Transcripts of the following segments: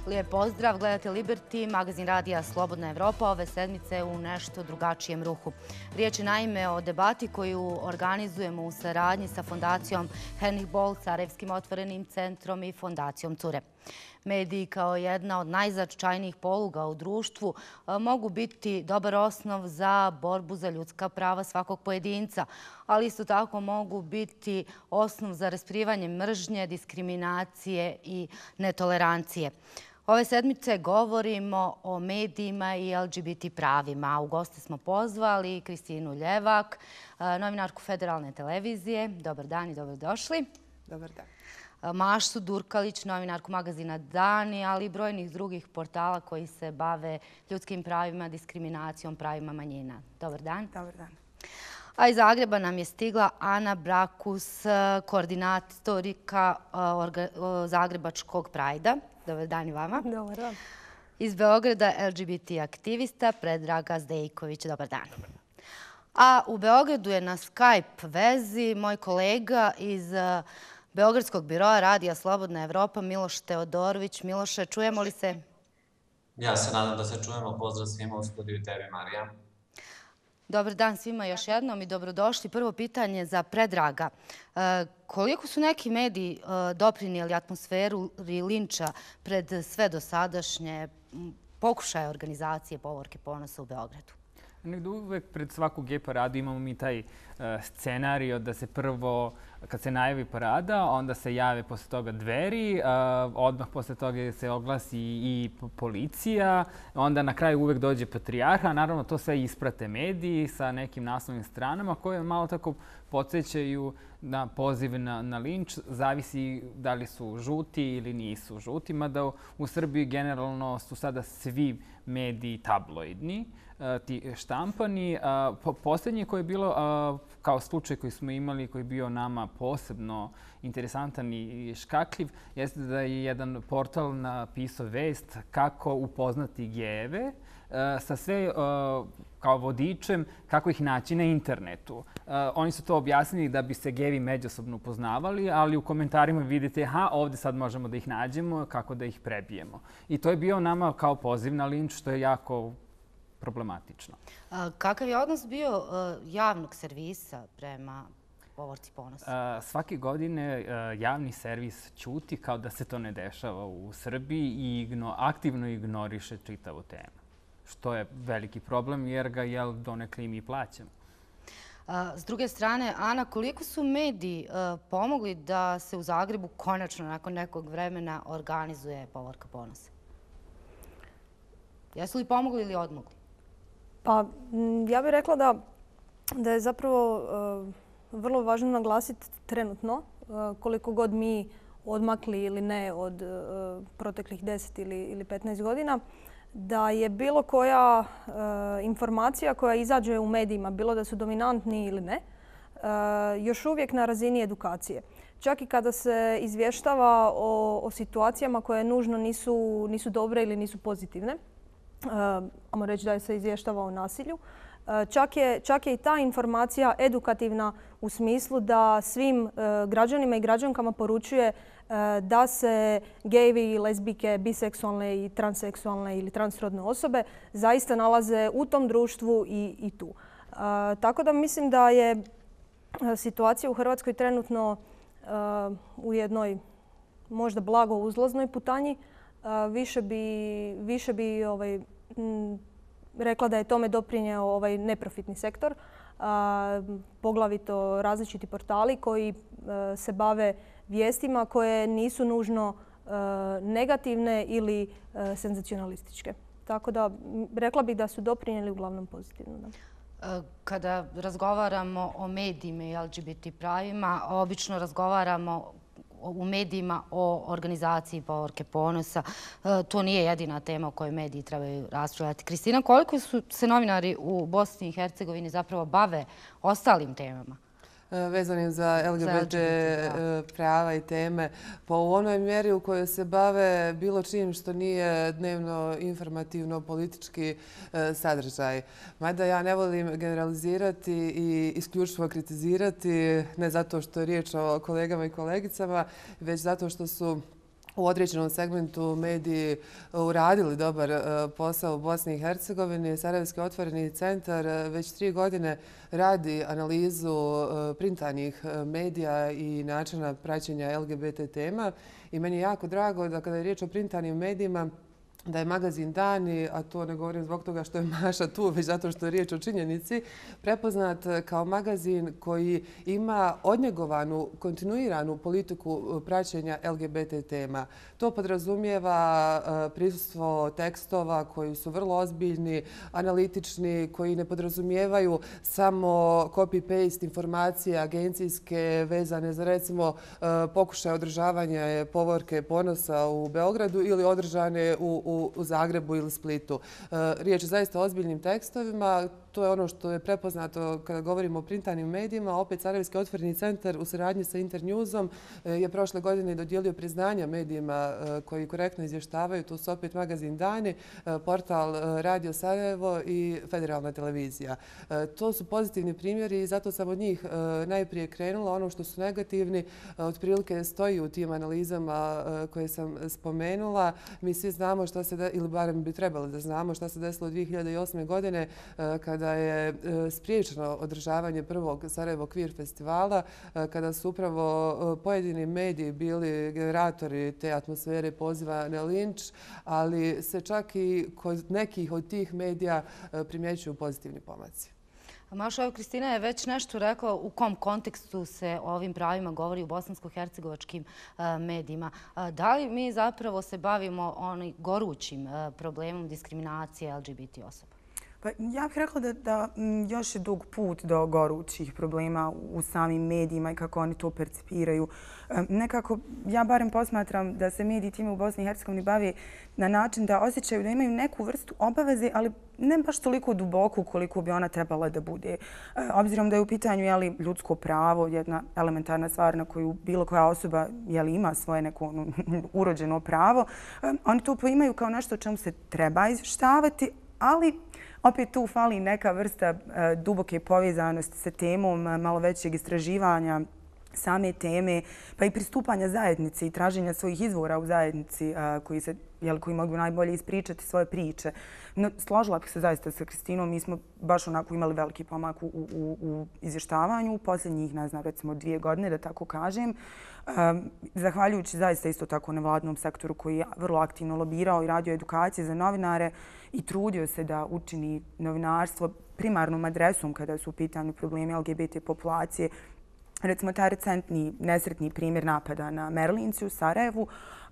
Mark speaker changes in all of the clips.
Speaker 1: Lijep pozdrav, gledate Liberty, magazin radija Slobodna Evropa, ove sedmice u nešto drugačijem ruhu. Riječ je naime o debati koju organizujemo u saradnji sa fondacijom Henrik Bol, Sarajevskim otvorenim centrom i fondacijom Cure. Mediji kao jedna od najznačajnijih poluga u društvu mogu biti dobar osnov za borbu za ljudska prava svakog pojedinca, ali isto tako mogu biti osnov za rasprivanje mržnje, diskriminacije i netolerancije. Ove sedmice govorimo o medijima i LGBT pravima. U goste smo pozvali Kristinu Ljevak, novinarku Federalne televizije. Dobar dan i dobrodošli.
Speaker 2: Dobar dan.
Speaker 1: Mašu Durkalić, novinarku magazina Dani, ali i brojnih drugih portala koji se bave ljudskim pravima, diskriminacijom, pravima manjina. Dobar dan.
Speaker 2: Dobar dan.
Speaker 1: A iz Zagreba nam je stigla Ana Brakus, koordinatorika Zagrebačkog Prajda. Dobar dan i vama.
Speaker 2: Dobar dan.
Speaker 1: Iz Beograda LGBT aktivista Predraga Zdejković. Dobar dan. A u Beogradu je na Skype vezi moj kolega iz Beogradskog biroa radija Slobodna Evropa, Miloš Teodorović. Miloše, čujemo li se?
Speaker 3: Ja se nadam da se čujemo. Pozdrav svima u studiju i tebi, Marija.
Speaker 1: Dobar dan svima još jednom i dobrodošli. Prvo pitanje za Predraga. Koliko su neki mediji doprinijeli atmosferu linča pred sve dosadašnje pokušaje organizacije Povorke ponosa u Beogradu?
Speaker 4: Negdje uvek pred svaku gej paradu imamo mi taj scenario da se prvo, kad se najavi parada, onda se jave posle toga Dveri, odmah posle toga se oglasi i policija, onda na kraju uvek dođe Patrijarha, a naravno to sve isprate mediji sa nekim naslovnim stranama koje malo tako podsjećaju na poziv na linč. Zavisi da li su žuti ili nisu žuti, mada u Srbiji generalno su sada svi mediji tabloidni, ti štampani. Posljednji koji je bilo kao slučaj koji smo imali, koji je bio nama posebno interesantan i škakljiv, jeste da je jedan portal napisao vest kako upoznati gejeve sa sve kao vodičem kako ih naći na internetu. Oni su to objasnili da bi se gejevi međusobno upoznavali, ali u komentarima vidite ovdje sad možemo da ih nađemo, kako da ih prebijemo. I to je bio nama kao poziv na linč, što je jako problematično.
Speaker 1: Kakav je odnos bio javnog servisa prema Povorci ponosa?
Speaker 4: Svake godine javni servis ćuti kao da se to ne dešava u Srbiji i aktivno ignoriše čitavu temu. Što je veliki problem jer ga donekle i mi plaćamo.
Speaker 1: S druge strane, Ana, koliko su mediji pomogli da se u Zagrebu konačno nakon nekog vremena organizuje Povorka ponosa? Jesu li pomogli ili odmogli?
Speaker 2: Pa ja bih rekla da je zapravo vrlo važno naglasiti trenutno, koliko god mi odmakli ili ne od proteklih 10 ili 15 godina, da je bilo koja informacija koja izađe u medijima, bilo da su dominantni ili ne, još uvijek na razini edukacije. Čak i kada se izvještava o situacijama koje nužno nisu dobre ili nisu pozitivne, ajmo reći da se izvještava o nasilju, čak je i ta informacija edukativna u smislu da svim građanima i građankama poručuje da se gejevi, lezbijke, biseksualne i transseksualne ili transrodne osobe zaista nalaze u tom društvu i tu. Tako da mislim da je situacija u Hrvatskoj trenutno u jednoj možda blago uzlaznoj putanji. Više bi rekla da je tome doprinjeo ovaj neprofitni sektor, poglavito različiti portali koji se bave vijestima koje nisu nužno negativne ili senzacionalističke. Tako da rekla bih da su doprinijeli uglavnom pozitivno.
Speaker 1: Kada razgovaramo o medijima i LGBT pravima, obično razgovaramo u medijima o organizaciji Povorke ponosa. To nije jedina tema o kojoj mediji trebaju raspravljati. Kristina, koliko su se novinari u Bosni i Hercegovini zapravo bave ostalim temama?
Speaker 5: Vezanim za LGBT prava i teme, pa u onoj mjeri u kojoj se bave bilo čim što nije dnevno informativno politički sadržaj. Mada ja ne volim generalizirati i isključivo kritizirati, ne zato što je riječ o kolegama i kolegicama, već zato što su u određenom segmentu mediji uradili dobar posao u Bosni i Hercegovini. Sarajevski otvoreni centar već 3 godine radi analizu printanih medija i načina praćenja LGBT tema. I meni je jako drago da kada je riječ o printanim medijima, da je magazin Dani, a to ne govorim zbog toga što je Maša tu, već zato što je riječ o činjenici, prepoznat kao magazin koji ima odnjegovanu, kontinuiranu politiku praćenja LGBT tema. To podrazumijeva prisustvo tekstova koji su vrlo ozbiljni, analitični, koji ne podrazumijevaju samo copy-paste informacije agencijske vezane za recimo pokušaj održavanja povorke Ponosa u Beogradu ili održane u Zagrebu ili Splitu. Riječ je zaista o ozbiljnim tekstovima. To je ono što je prepoznato kada govorimo o printanim medijima. Opet Sarajevski otvoreni centar u saradnji sa Internewsom je prošle godine dodijelio priznanja medijima koji korektno izvještavaju. To su opet magazin Dani, portal Radio Sarajevo i Federalna televizija. To su pozitivni primjeri i zato sam od njih najprije krenula. Ono što su negativni otprilike stoji u tim analizama koje sam spomenula. Mi svi znamo šta se, ili barem bi trebali da znamo šta se desilo 2008. godine kada je spriječeno održavanje prvog Sarajevo Queer festivala, kada su upravo pojedini mediji bili generatori te atmosfere poziva na linč, ali se čak i kod nekih od tih medija primjećuju pozitivni pomaci.
Speaker 1: Maša, Kristina je već nešto rekla u kom kontekstu se o ovim pravima govori u bosansko-hercegovačkim medijima. Da li mi zapravo se bavimo onim gorućim problemom diskriminacije LGBT osoba?
Speaker 6: Pa ja bih rekla da još je dug put do gorućih problema u samim medijima i kako oni to percipiraju. Nekako, ja barem posmatram da se mediji time u Bosni i Hercegovini bavi na način da osjećaju da imaju neku vrstu obaveze, ali ne baš toliko duboku koliko bi ona trebala da bude. Obzirom da je u pitanju ljudsko pravo, jedna elementarna stvar na koju bilo koja osoba ima svoje neko urođeno pravo, oni to poimaju kao nešto o čemu se treba izvještavati, ali opet tu fali neka vrsta duboke povezanosti sa temom, malo većeg istraživanja same teme, pa i pristupanja zajednici i traženja svojih izvora u zajednici koji mogu najbolje ispričati svoje priče. No, složila bih se zaista sa Kristinom. Mi smo baš onako imali veliki pomak u izvještavanju u posljednjih, ne znam, recimo 2 godine, da tako kažem. Zahvaljujući zaista isto tako nevladnom sektoru koji je vrlo aktivno lobirao i radio edukacije za novinare i trudio se da učini novinarstvo primarnom adresom kada su u pitanju problemi LGBT populacije. Recimo, taj recentni nesretni primjer napada na Merlinci u Sarajevu,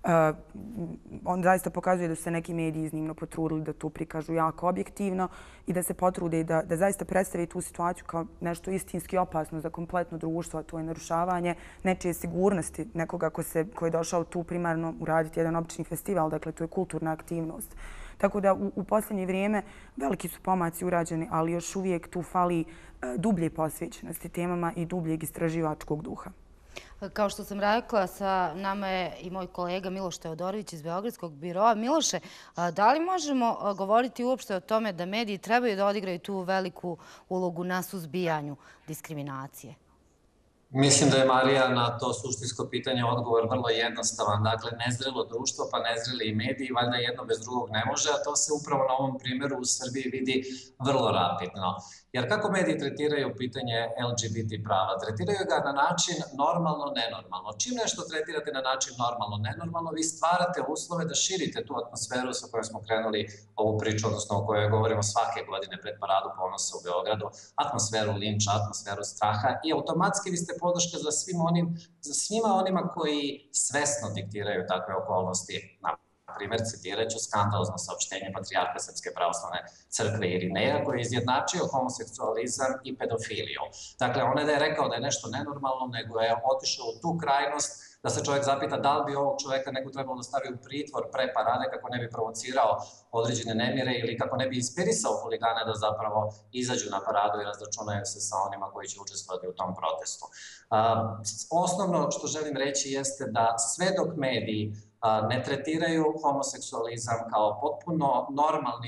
Speaker 6: on zaista pokazuje da su se neki mediji iznimno potrudili da to prikažu jako objektivno i da se potrude da zaista predstavi tu situaciju kao nešto istinski opasno za kompletno društvo, a to je narušavanje nečije sigurnosti nekoga ko je došao tu primarno uraditi jedan obični festival, dakle to je kulturna aktivnost. Tako da u posljednje vrijeme veliki su pomaci urađeni, ali još uvijek tu fali dublje posvećenosti temama i dubljeg istraživačkog duha.
Speaker 1: Kao što sam rekla, sa nama je i moj kolega Miloš Teodorović iz Beogradskog biroa. Miloše, da li možemo govoriti uopšte o tome da mediji trebaju da odigraju tu veliku ulogu na suzbijanju diskriminacije?
Speaker 3: Mislim da je Marija na to suštinsko pitanje odgovor vrlo jednostavan. Dakle, nezrelo društvo pa nezreli i mediji, valjda jedno bez drugog ne može, a to se upravo na ovom primjeru u Srbiji vidi vrlo rapidno. Jer kako mediji tretiraju pitanje LGBT prava? Tretiraju ga na način normalno-nenormalno. Čim nešto tretirate na način normalno-nenormalno, vi stvarate uslove da širite tu atmosferu sa kojom smo krenuli ovu priču, odnosno o kojoj govorimo svake godine pred Paradu Ponosa u Beogradu, atmosferu linča, atmosferu straha i automatski vi ste podrška za svima onima koji svesno diktiraju takve okolnosti. Na primjer, citirat ću skandalozno saopštenje patrijarha Srpske pravoslavne crkve Irineja koji je izjednačio homoseksualizam i pedofiliju. Dakle, on ne da je rekao da je nešto nenormalno, nego je otišao u tu krajnost da se čovjek zapita da li bi ovog čovjeka neko trebalo da stavi u pritvor pre parade kako ne bi provocirao određene nemire ili kako ne bi inspirisao huligane da zapravo izađu na paradu i razračunaju se sa onima koji će učestvovati u tom protestu. Osnovno što želim reći jeste da sve dok mediji ne tretiraju homoseksualizam kao potpuno normalni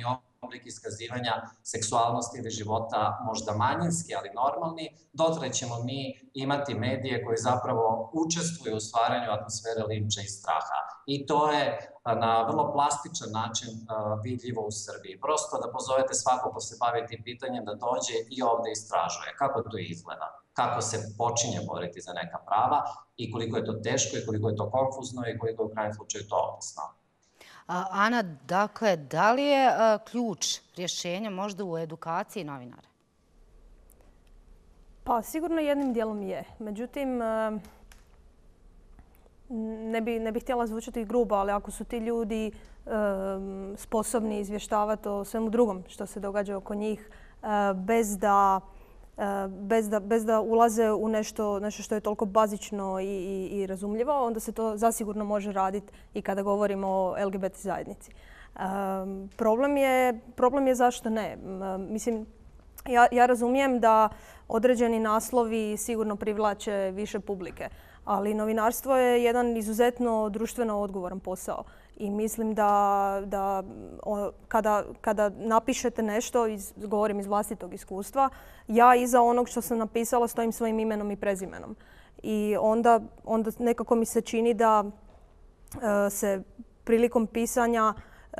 Speaker 3: oblik iskazivanja seksualnosti ili života možda manjinski, ali normalni, dotle ćemo mi imati medije koji zapravo učestvuju u stvaranju atmosfere linča i straha. I to je na vrlo plastičan način vidljivo u Srbiji. Prosto da pozovete svako ko se bavi tim pitanjem da dođe i ovde istražuje kako to izgleda, kako se počinje boriti za neka prava i koliko je to teško i koliko je to konfuzno i koliko je u krajnjem slučaju to opasno.
Speaker 1: Ana, dakle, da li je ključ rješenja možda u edukaciji novinara?
Speaker 2: Pa sigurno jednim dijelom je. Međutim, ne bih htjela zvučati grubo, ali ako su ti ljudi sposobni izvještavati o svemu drugom što se događa oko njih bez da ulaze u nešto što je toliko bazično i razumljivo, onda se to zasigurno može raditi i kada govorimo o LGBT zajednici. Problem je zašto ne. Mislim, ja razumijem da određeni naslovi sigurno privlače više publike, ali novinarstvo je jedan izuzetno društveno odgovoran posao. I mislim da kada napišete nešto, govorim iz vlastitog iskustva, ja iza onog što sam napisala stojim svojim imenom i prezimenom. I onda nekako mi se čini da se prilikom pisanja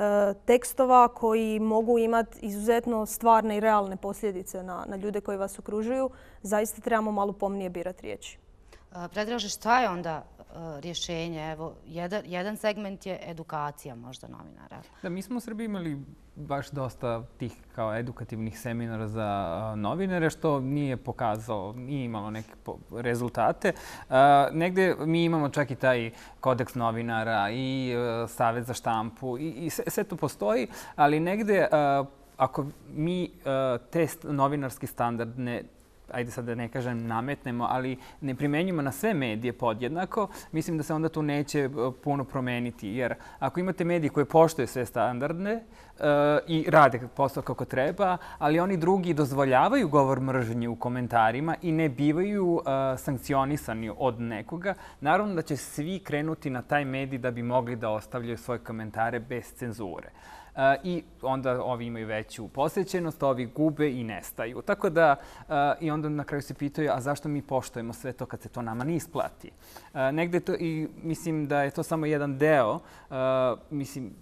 Speaker 2: tekstova koji mogu imati izuzetno stvarne i realne posljedice na ljude koji vas okružuju, zaista trebamo malo pomnije birati riječi.
Speaker 1: Predraže, šta je onda rješenje? Evo, jedan segment je edukacija možda novinara.
Speaker 4: Da, mi smo u Srbiji imali baš dosta tih kao edukativnih seminara za novinare, što nije pokazalo, nije imalo neke rezultate. Negde mi imamo čak i taj kodeks novinara i Savet za štampu i sve to postoji, ali negde ako mi te novinarski standard ajde sad da ne kažem nametnemo, ali ne primenjujemo na sve medije podjednako, mislim da se onda tu neće puno promeniti. Jer ako imate medije koje poštuju sve standardne i rade posao kako treba, ali oni drugi dozvoljavaju govor mržnje u komentarima i ne bivaju sankcionisani od nekoga, naravno da će svi krenuti na taj medij da bi mogli da ostavljaju svoje komentare bez cenzure. I onda ovi imaju veću posjećenost, ovi gube i nestaju. Tako da i onda na kraju se pitaju, a zašto mi poštujemo sve to kad se to nama ne isplati? Negde to, i mislim da je to samo jedan deo, mislim,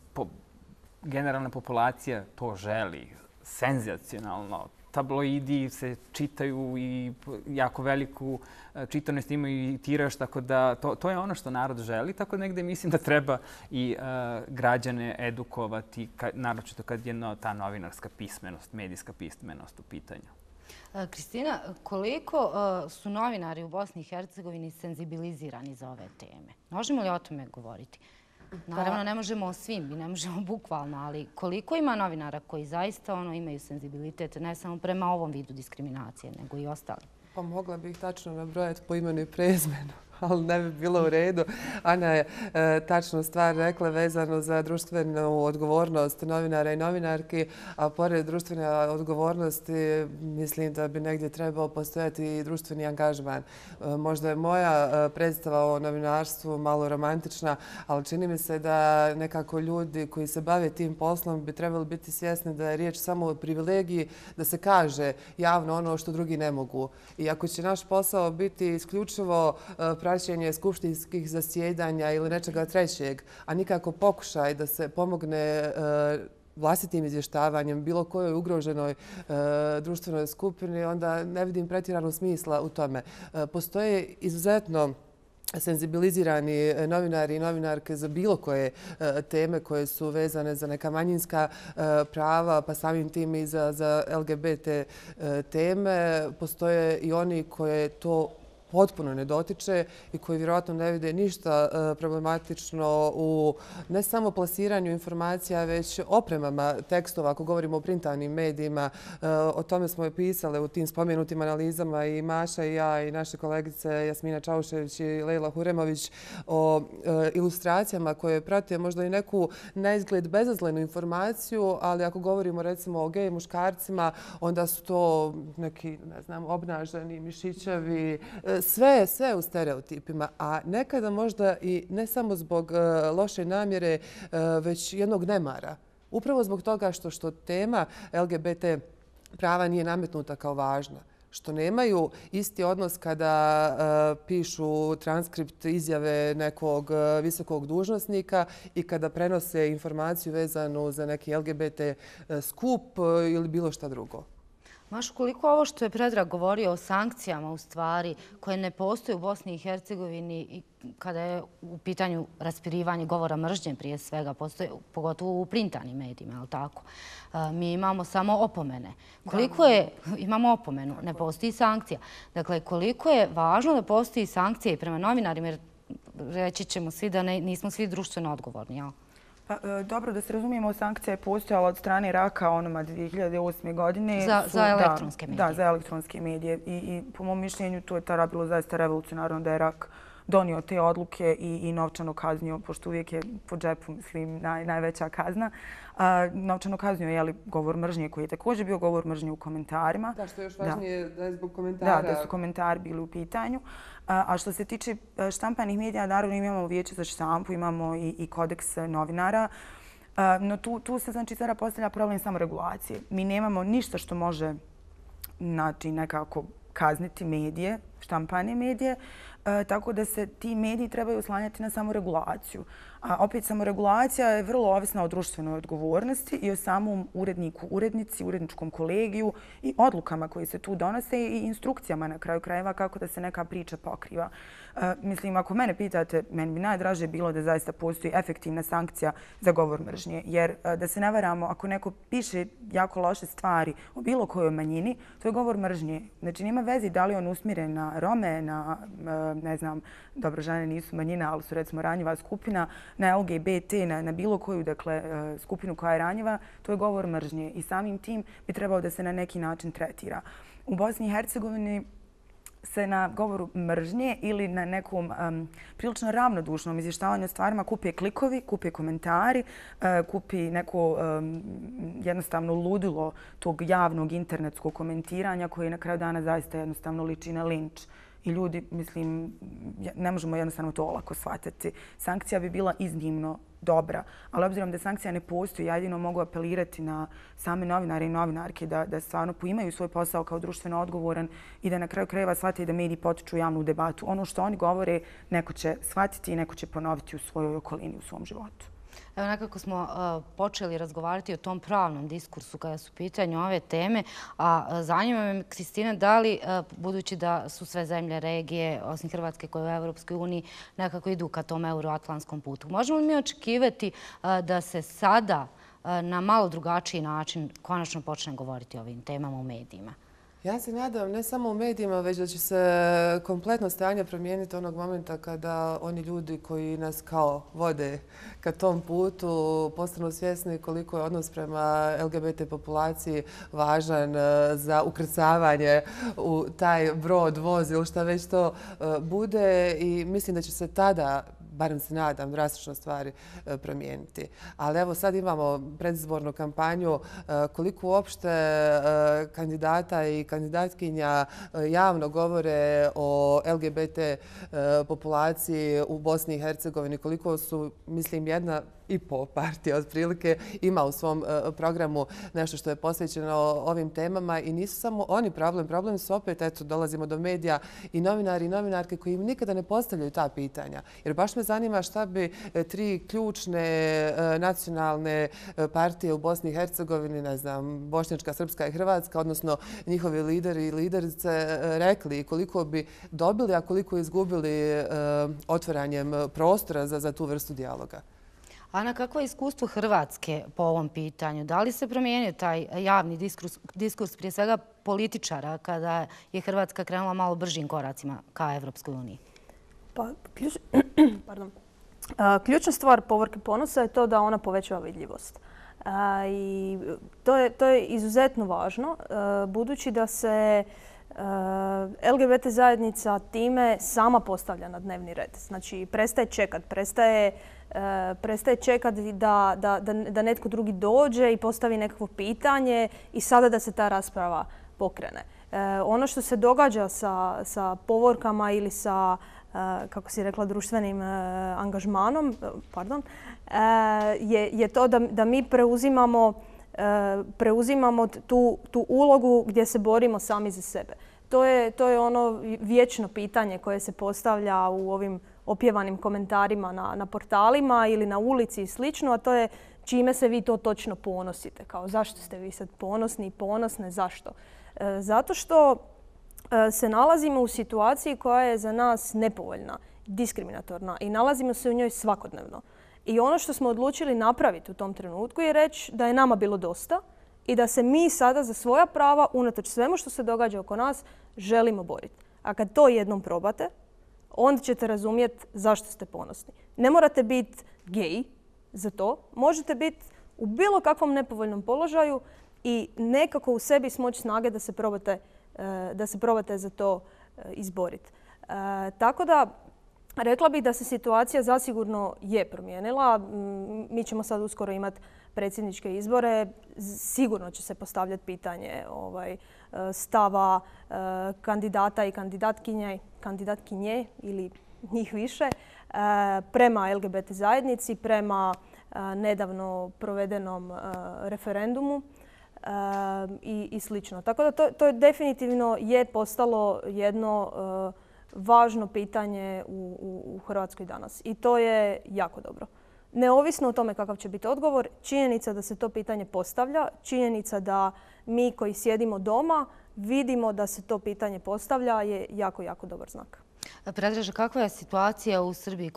Speaker 4: generalna populacija to želi, senzacionalno. Tabloidi se čitaju i jako veliku čitanost imaju i tiraž, tako da to je ono što narod želi. Tako negde mislim da treba i građane edukovati, naročito kad je ta novinarska pismenost, medijska pismenost u pitanju.
Speaker 1: Kristina, koliko su novinari u Bosni i Hercegovini senzibilizirani za ove teme? Možemo li o tome govoriti? Naravno, ne možemo o svim i ne možemo bukvalno, ali koliko ima novinara koji zaista imaju senzibilitet ne samo prema ovom vidu diskriminacije, nego i ostali?
Speaker 5: Pa mogla bih tačno nabrojati po imenu i prezimenu, ali ne bi bilo u redu. Ana je tačno stvar rekla vezano za društvenu odgovornost novinara i novinarki, a pored društvene odgovornosti mislim da bi negdje trebao postojati i društveni angažman. Možda je moja predstava o novinarstvu malo romantična, ali čini mi se da nekako ljudi koji se bave tim poslom bi trebali biti svjesni da je riječ samo o privilegiji da se kaže javno ono što drugi ne mogu. I ako će naš posao biti isključivo praćenje skupštinskih zasjedanja ili nečega trećeg, a nikako pokušaj da se pomogne vlastitim izvještavanjem bilo kojoj ugroženoj društvenoj skupini, onda ne vidim pretjerano smisla u tome. Postoje izuzetno senzibilizirani novinari i novinarke za bilo koje teme koje su vezane za neka manjinska prava, pa samim tim i za LGBT teme. Postoje i oni koje to potpuno ne dotiče i koji vjerojatno ne vide ništa problematično u ne samo plasiranju informacija, već opremama tekstova. Ako govorimo o printanim medijima, o tome smo je pisale u tim spomenutim analizama i Maša i ja i naše kolegice Jasmina Čaušević i Lejla Huremović o ilustracijama koje prate možda i neku na izgled bezazlenu informaciju, ali ako govorimo recimo o gej muškarcima, onda su to neki, ne znam, obnaženi, mišićevi, sve u stereotipima, a nekada možda i ne samo zbog loše namjere, već jednog nemara. Upravo zbog toga što tema LGBT prava nije nametnuta kao važna. Što nemaju isti odnos kada pišu transkript izjave nekog visokog dužnosnika i kada prenose informaciju vezanu za neki LGBT skup ili bilo šta drugo.
Speaker 1: Mašo, koliko ovo što je Predrag govorio o sankcijama u stvari koje ne postoje u Bosni i Hercegovini i kada je u pitanju raspirivanje govora mržnje prije svega, postoje pogotovo u printanim medijima, je li tako? Mi imamo samo opomene. Koliko je, imamo opomenu, ne postoji sankcija. Dakle, koliko je važno da postoji sankcija i prema novinarima, jer reći ćemo svi da nismo svi društveno odgovorni, jel?
Speaker 6: Dobro, da se razumijemo, sankcija je postojala od strane Iraka onoma 2008. godine.
Speaker 1: Za elektronske medije.
Speaker 6: Da, za elektronske medije. I po mom mišljenju to je tada bilo zaista revolucionarno da je Irak donio te odluke i novčano kaznio, pošto uvijek je po džepu, mislim, najveća kazna. Novčano kaznio je govor mržnje koji je također bio govor mržnje u komentarima.
Speaker 5: Da, što je još važnije da je zbog komentara.
Speaker 6: Da su komentari bili u pitanju. A što se tiče štampanih medija, naravno imamo vijeće za štampu, imamo i kodeks novinara. No tu se znači sada postavlja problem samoregulacije. Mi nemamo ništa što može nekako kazniti medije, štampane medije, tako da se ti mediji trebaju oslanjati na samoregulaciju. A opet samoregulacija je vrlo ovisna o društvenoj odgovornosti i o samom uredniku, urednici, uredničkom kolegiju i odlukama koje se tu donose i instrukcijama na kraju krajeva kako da se neka priča pokriva. Mislim, ako mene pitate, meni bi najdraže bilo da zaista postoji efektivna sankcija za govor mržnje. Jer da se ne varamo, ako neko piše jako loše stvari o bilo kojoj manjini, to je govor mržnje. Znači, nema veze da li on usmjeren na Rome, na, ne znam, dobro, žene nisu manjina, ali su recimo ranjiva skupina, na LGBT, na bilo koju dakle, skupinu koja je ranjiva, to je govor mržnje i samim tim bi trebao da se na neki način tretira. U Bosni i Hercegovini se na govoru mržnje ili na nekom prilično ravnodušnom izvještavanju o stvarima kupe klikovi, kupe komentari, kupi neko jednostavno ludilo tog javnog internetskog komentiranja koje na kraju dana zaista jednostavno liči na linč. I ljudi, mislim, ne možemo jednostavno to olako shvatiti. Sankcija bi bila iznimno dobra, ali obzirom da sankcija ne postoji, ja jedino mogu apelirati na same novinare i novinarke da stvarno poimaju svoj posao kao društveno odgovoran i da na kraju krajeva shvate da mediji potiču javnu debatu. Ono što oni govore, neko će shvatiti i neko će ponoviti u svojoj okolini, u svom životu.
Speaker 1: Evo, nekako smo počeli razgovarati o tom pravnom diskursu kada su u pitanju ove teme, a zanima me, Kristina, da li, budući da su sve zemlje regije, osim Hrvatske koje u Evropskoj uniji, nekako idu ka tom euroatlantskom putu. Možemo li mi očekivati da se sada na malo drugačiji način konačno počne govoriti o ovim temama u medijima?
Speaker 5: Ja se nadam ne samo u medijima, već da će se kompletno stanje promijeniti onog momenta kada oni ljudi koji nas kao vode ka tom putu postanu svjesni koliko je odnos prema LGBT populaciji važan za ukrcavanje u taj brod, voz ili šta već to bude i mislim da će se tada, barem se nadam, drastično stvari promijeniti. Ali evo sad imamo predizbornu kampanju. Koliko uopšte kandidata i kandidatkinja javno govore o LGBT populaciji u Bosni i Hercegovini, koliko su, mislim, 1,5 partija otprilike ima u svom programu nešto što je posvećeno ovim temama i nisu samo oni problem. Problem su opet, eto, dolazimo do medija i novinari i novinarke koji im nikada ne postavljaju ta pitanja. Jer baš me zanima šta bi 3 ključne nacionalne partije u Bosni i Hercegovini, ne znam, Bošnjačka, Srpska i Hrvatska, odnosno njihovi lideri i liderice rekli koliko bi dobili, a koliko izgubili otvaranjem prostora za tu vrstu dijaloga.
Speaker 1: Ana, kakvo je iskustvo Hrvatske po ovom pitanju? Da li se promijenio taj javni diskurs prije svega političara kada je Hrvatska krenula malo bržim koracima ka Evropskoj uniji?
Speaker 2: Ključna stvar Povorke Ponosa je to da ona povećava vidljivost. I to je izuzetno važno, budući da se LGBT zajednica time sama postavlja na dnevni red. Znači, prestaje čekati da netko drugi dođe i postavi nekakvo pitanje i sada da se ta rasprava pokrene. Ono što se događa sa povorkama ili sa kako si rekla, društvenim angažmanom, je to da mi preuzimamo tu ulogu gdje se borimo sami za sebe. To je ono vječno pitanje koje se postavlja u ovim opjevanim komentarima na portalima ili na ulici i slično, a to je čime se vi to točno ponosite. Kao zašto ste vi sad ponosni i ponosne, zašto? Zato što se nalazimo u situaciji koja je za nas nepovoljna, diskriminatorna i nalazimo se u njoj svakodnevno. I ono što smo odlučili napraviti u tom trenutku je reći da je nama bilo dosta i da se mi sada za svoja prava, unatoč svemu što se događa oko nas, želimo boriti. A kad to jednom probate, onda ćete razumjeti zašto ste ponosni. Ne morate biti gej za to. Možete biti u bilo kakvom nepovoljnom položaju i nekako u sebi smoći snage da se probate za to izboriti. Tako da, rekla bih da se situacija zasigurno je promijenila. Mi ćemo sad uskoro imati predsjedničke izbore. Sigurno će se postavljati pitanje stava kandidata i kandidatkinje ili njih više prema LGBT zajednici, prema nedavno provedenom referendumu i slično. Tako da to je definitivno postalo jedno važno pitanje u Hrvatskoj danas. I to je jako dobro. Neovisno o tome kakav će biti odgovor, činjenica da se to pitanje postavlja, činjenica da mi koji sjedimo doma vidimo da se to pitanje postavlja je jako, jako dobar znak.
Speaker 1: Predraže, kakva je situacija u Srbiji?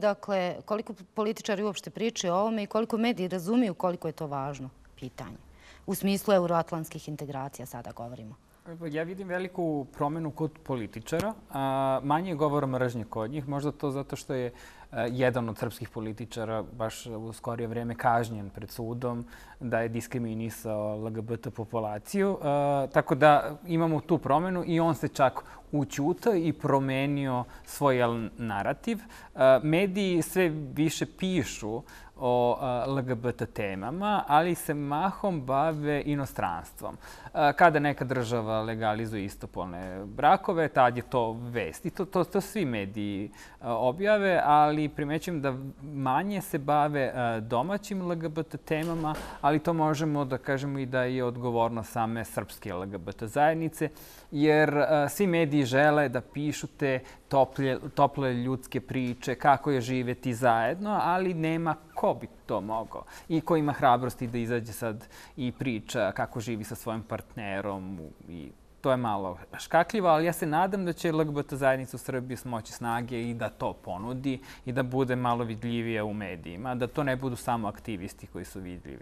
Speaker 1: Koliko političari uopšte pričaju o ovome i koliko mediji razumiju koliko je to važno pitanje? U smislu euroatlantskih integracija sada govorimo.
Speaker 4: Ja vidim veliku promjenu kod političara. Manje je govora mržnje kod njih. Možda to zato što je jedan od srpskih političara baš u skorije vrijeme kažnjen pred sudom da je diskriminisao LGBT populaciju. Tako da imamo tu promjenu i on se čak ućutao i promenio svoj narativ. Mediji sve više pišu o LGBT temama, ali se mahom bave inostranstvom. Kada neka država legalizuje istopolne brakove, tad je to vest. I to svi mediji objave, ali primećujem da manje se bave domaćim LGBT temama, ali to možemo da kažemo i da je odgovornost same srpske LGBT zajednice, jer svi mediji žele da pišu te tople ljudske priče, kako je živjeti zajedno, ali nema ko bi to mogao i ko ima hrabrosti da izađe sad i priča kako živi sa svojim partnerom. I to je malo škakljivo, ali ja se nadam da će LGBT zajednica u Srbiji smoći snage i da to ponudi i da bude malo vidljivije u medijima, da to ne budu samo aktivisti koji su vidljivi.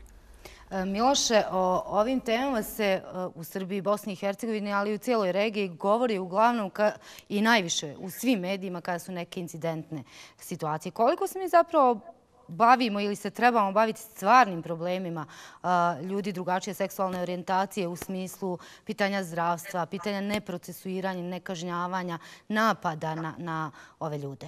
Speaker 1: Miloše, o ovim temama se u Srbiji, Bosni i Hercegovini, ali i u cijeloj regiji govori uglavnom i najviše u svim medijima kada su neke incidentne situacije. Koliko se mi zapravo bavimo ili se trebamo baviti stvarnim problemima ljudi drugačije seksualne orijentacije u smislu pitanja zdravstva, pitanja neprocesuiranja, nekažnjavanja, napada na ove ljude?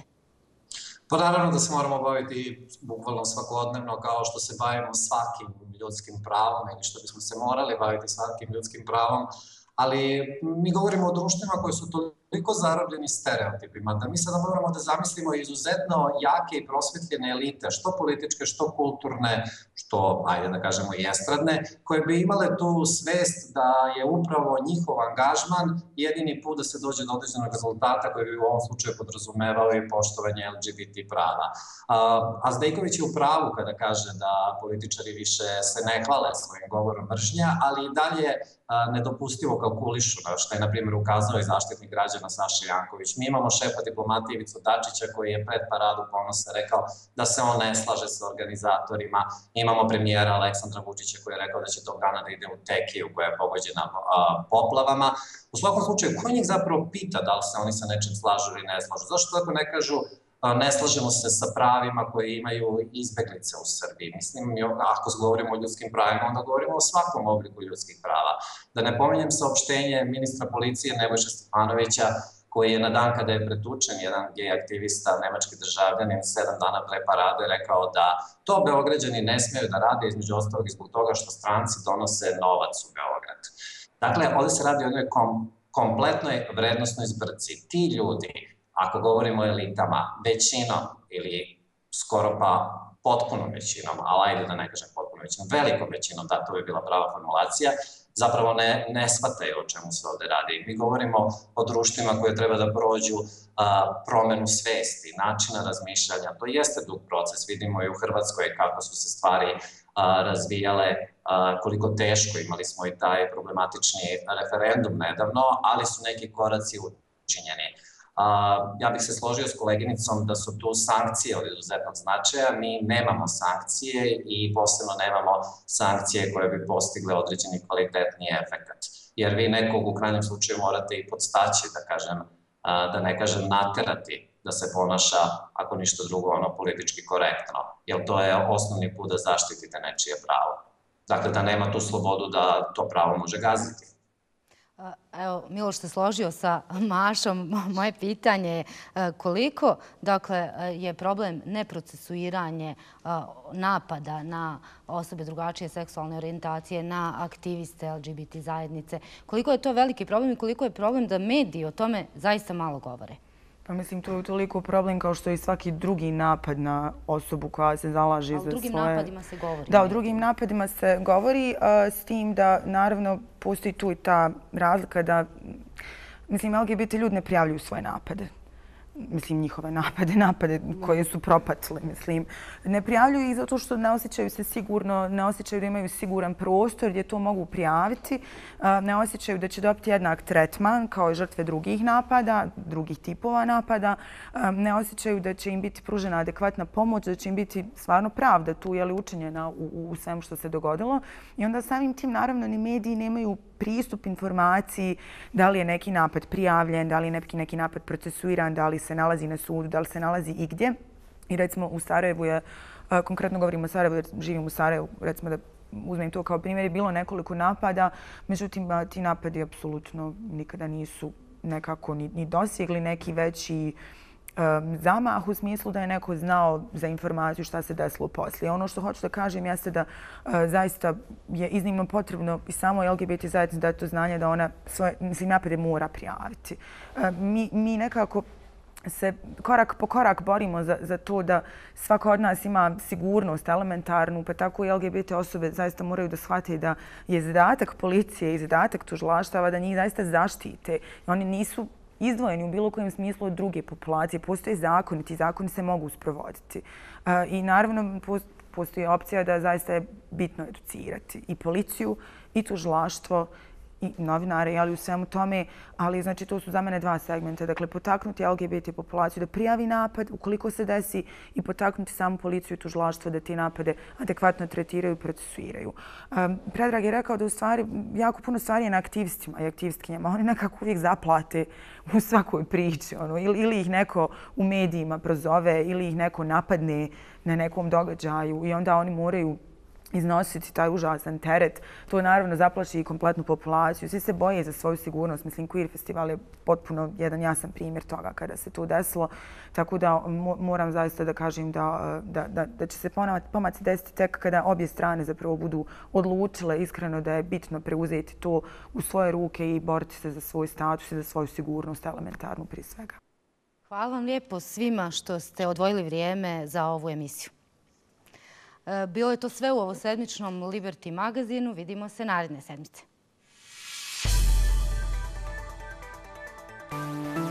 Speaker 3: Pa naravno da se moramo baviti bukvalno svakodnevno kao što se bavimo svakim ljudskim pravom ili što bismo se morali baviti svakim ljudskim pravom, ali mi govorimo o društvima koji su toliko zarobljeni stereotipima da mi sada moramo da zamislimo izuzetno jake i prosvetljene elite, što političke, što kulturne, što, ajde da kažemo, i estradne, koje bi imale tu svest da je upravo njihov angažman jedini put da se dođe do određenog rezultata koji bi u ovom slučaju podrazumevao i poštovanje LGBT prava. A Zdejković je u pravu kada kaže da političari više se ne hvale svojim govorom mržnja, ali i dalje nedopustivo kalkulišu, što je, na primjer, ukazao i zaštitnik građana Saša Janković. Mi imamo šefa diplomatije Ivicu Dačića koji je pred paradu ponosa rekao da se on ne slaže sa organizatorima. Imamo premijera Aleksandra Vučića koji je rekao da će tog dana da ide u Tekiju koja je pogođena poplavama. U svakom slučaju, ko njih zapravo pita da li se oni sa nečim slažu ili ne slažu? Zašto tako ne kažu ne slažemo se sa pravima koje imaju izbeglice u Srbiji? Mislim, ako govorimo o ljudskim pravima, onda govorimo o svakom obliku ljudskih prava. Da ne pominjem saopštenje ministra policije Nebojše Stefanovića, koji je na dan kada je pretučen jedan gej aktivista, nemački državljanin, 7 dana pre parade rekao da to Beograđani ne smeju da rade, između ostalog i zbog toga što stranci donose novac u Beograd. Dakle, ovdje se radi o jednoj kompletnoj vrednostnoj zbrci. Ti ljudi ako govorimo o elitama, većinom ili skoro pa potpunom većinom, ali ajde da ne kažem potpunom većinom, velikom većinom, da, to bi bila prava formulacija, zapravo ne shvataju o čemu se ovde radi. Mi govorimo o društvima koje treba da prođu promenu svesti, načina razmišljanja. To jeste dug proces. Vidimo i u Hrvatskoj kako su se stvari razvijale, koliko teško. Imali smo i taj problematični referendum nedavno, ali su neki koraci učinjeni. Ja bih se složio s koleginicom da su tu sankcije od izuzetnog značaja. Mi nemamo sankcije i posebno nemamo sankcije koje bi postigle određeni kvalitetni efekt. Jer vi nekog u krajnjem slučaju morate i podstaći, da ne kažem naterati da se ponaša, ako ništa drugo, politički korektno. Jer to je osnovni put da zaštitite nečije pravo. Dakle, da nema tu slobodu da to pravo može gaziti.
Speaker 1: Evo, Miloš se složio sa Mašom. Moje pitanje je koliko je problem neprocesuiranje napada na osobe drugačije seksualne orijentacije, na aktiviste LGBT zajednice. Koliko je to veliki problem i koliko je problem da mediji o tome zaista malo govore?
Speaker 6: Pa mislim, to je toliko problem kao što i svaki drugi napad na osobu koja se zalaže za svoje...
Speaker 1: A o drugim napadima se govori.
Speaker 6: Da, o drugim napadima se govori, s tim da naravno postoji tu i ta razlika da, mislim, LGBT ljudi ne prijavljuju svoje napade. Mislim, njihove napade koje su propatile, mislim. Ne prijavljuju ih zato što ne osjećaju se sigurno, ne osjećaju da imaju siguran prostor gdje to mogu prijaviti, ne osjećaju da će dobiti jednak tretman kao i žrtve drugih napada, drugih tipova napada, ne osjećaju da će im biti pružena adekvatna pomoć, da će im biti stvarno pravda tu učinjena u svemu što se dogodilo. I onda samim tim, naravno, ni mediji nemaju pristup informaciji da li je neki napad prijavljen, da li je neki napad procesuiran, da li se nalazi na sudu, da li se nalazi igdje. I recimo u Sarajevu je, konkretno govorimo o Sarajevu jer živim u Sarajevu, recimo da uzmem to kao primjer, je bilo nekoliko napada, međutim ti napadi apsolutno nikada nisu nekako ni dosegli neki veći zamah u smislu da je neko znao za informaciju šta se desilo poslije. Ono što hoću da kažem jeste da zaista je iznimno potrebno i samo LGBT zajednici da je to znanje da ona svoje napade mora prijaviti. Mi nekako se korak po korak borimo za to da svaka od nas ima sigurnost elementarnu, pa tako i LGBT osobe zaista moraju da shvate da je zadatak policije i zadatak tužilaštava da njih zaista zaštite. Oni nisu izdvojeni u bilo kojem smislu od druge populacije. Postoje zakoni, ti zakoni se mogu sprovoditi. I naravno postoji opcija da zaista je bitno educirati i policiju i tužilaštvo i novinare, ali u svemu tome, ali znači to su za mene dva segmenta. Dakle, potaknuti LGBT populaciju da prijavi napad ukoliko se desi i potaknuti samu policiju i tužilaštvo da te napade adekvatno tretiraju i procesuiraju. Predrag je rekao da u stvari jako puno stvari je na aktivistima i aktivistkinjama. Oni nekako uvijek zaplate u svakoj priči. Ili ih neko u medijima prozove, ili ih neko napadne na nekom događaju i onda oni moraju iznositi taj užasan teret. To naravno zaplaši i kompletnu populaciju. Svi se boje za svoju sigurnost. Mislim, Queer festival je potpuno jedan jasan primjer toga kada se to desilo. Tako da moram zaista da kažem da će se pomaci desiti tek kada obje strane zapravo budu odlučile iskreno da je bitno preuzeti to u svoje ruke i boriti se za svoj status i za svoju sigurnost elementarnu prije svega.
Speaker 1: Hvala vam lijepo svima što ste odvojili vrijeme za ovu emisiju. Bilo je to sve u ovosedmičnom Liberty magazinu. Vidimo se naredne sedmice.